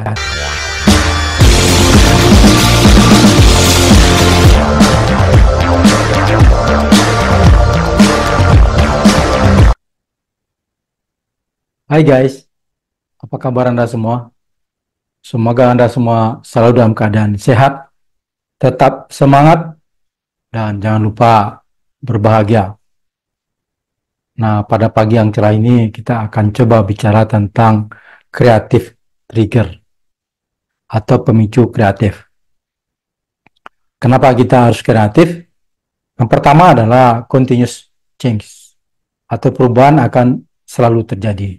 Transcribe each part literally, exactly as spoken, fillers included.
keadaan. Hai guys, apa kabar Anda semua? Semoga Anda semua selalu dalam keadaan sehat, tetap semangat, dan jangan lupa berbahagia. Nah, pada pagi yang cerah ini kita akan coba bicara tentang creative trigger atau pemicu kreatif. Kenapa kita harus kreatif? Yang pertama adalah continuous change atau perubahan akan selalu terjadi.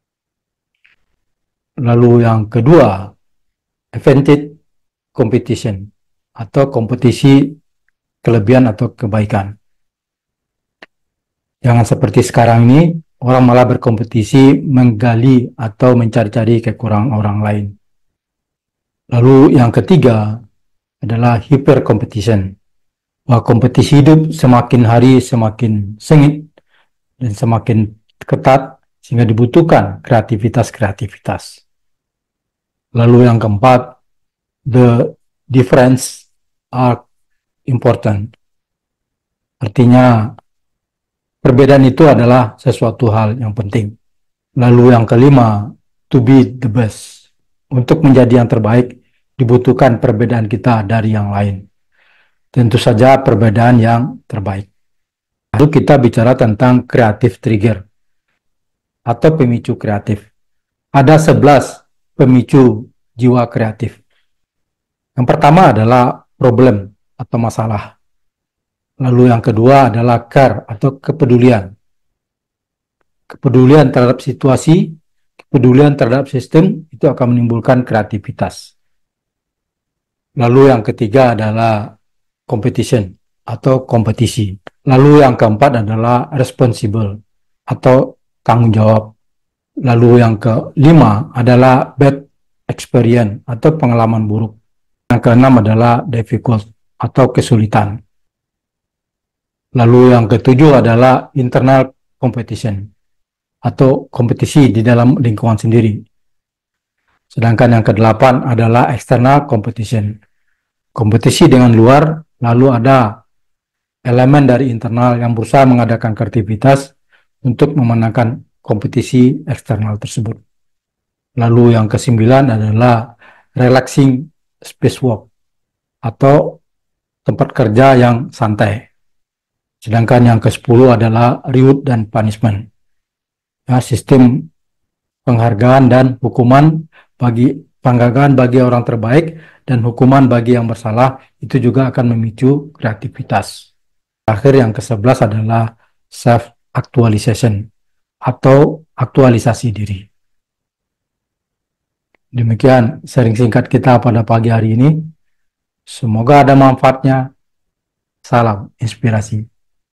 Lalu yang kedua, advantage competition atau kompetisi kelebihan atau kebaikan. Jangan seperti sekarang ini, orang malah berkompetisi menggali atau mencari-cari kekurangan orang lain. Lalu yang ketiga adalah hyper competition. Bahwa kompetisi hidup semakin hari semakin sengit dan semakin ketat sehingga dibutuhkan kreativitas-kreativitas. Lalu yang keempat, the difference are important. Artinya perbedaan itu adalah sesuatu hal yang penting. Lalu yang kelima, to be the best. Untuk menjadi yang terbaik, dibutuhkan perbedaan kita dari yang lain. Tentu saja perbedaan yang terbaik. Lalu kita bicara tentang creative trigger atau pemicu kreatif. Ada sebelas pemicu jiwa kreatif. Yang pertama adalah problem atau masalah. Lalu yang kedua adalah care atau kepedulian. Kepedulian terhadap situasi, kepedulian terhadap sistem, itu akan menimbulkan kreativitas. Lalu yang ketiga adalah competition atau kompetisi. Lalu yang keempat adalah responsible atau tanggung jawab. Lalu yang kelima adalah bad experience atau pengalaman buruk. Yang keenam adalah difficult atau kesulitan. Lalu yang ketujuh adalah internal competition atau kompetisi di dalam lingkungan sendiri. Sedangkan yang kedelapan adalah external competition. Kompetisi dengan luar, lalu ada elemen dari internal yang berusaha mengadakan kreativitas untuk memenangkan kompetisi eksternal tersebut. Lalu yang kesembilan adalah relaxing space work atau tempat kerja yang santai. Sedangkan yang kesepuluh adalah reward dan punishment. Ya, sistem penghargaan dan hukuman bagi penghargaan bagi orang terbaik dan hukuman bagi yang bersalah itu juga akan memicu kreativitas. Terakhir yang kesebelas adalah self actualization atau aktualisasi diri. Demikian sharing singkat kita pada pagi hari ini. Semoga ada manfaatnya. Salam inspirasi.